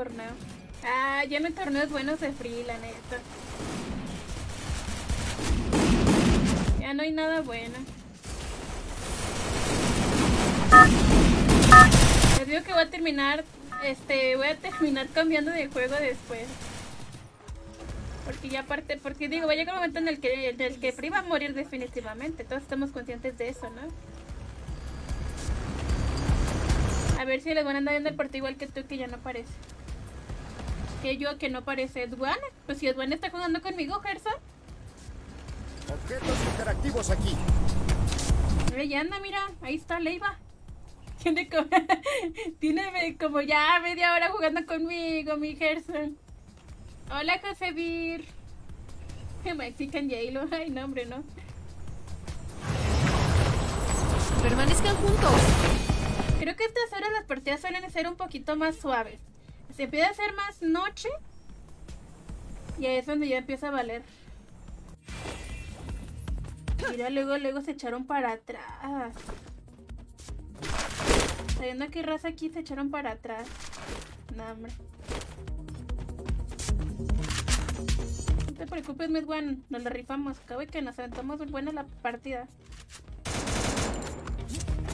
torneo. Ah, ya no hay torneos buenos de free, la neta. Ya no hay nada bueno. Les digo que voy a terminar, cambiando de juego después. Porque ya aparte, porque digo, va a llegar un momento en el que free va a morir definitivamente. Todos estamos conscientes de eso, ¿no? A ver si les van a andar viendo el partido igual que tú, que ya no aparece. Que yo, que no aparece Edwan. Pues si Edwan está jugando conmigo, Gerson. Objetos interactivos aquí. Ya anda, mira, ahí está Leiva. Tiene como ya media hora jugando conmigo, mi Gerson. Hola, José Vir. Mexican J-Lo. Ay, no, hombre, no. Permanezcan juntos. Creo que a estas horas las partidas suelen ser un poquito más suaves. Se empieza a hacer más noche. Y ahí es donde ya empieza a valer. Mira, luego se echaron para atrás. Sabiendo que raza aquí se echaron para atrás. No, hombre. No te preocupes, Medwan. Nos la rifamos. Cabe que nos aventamos buena la partida.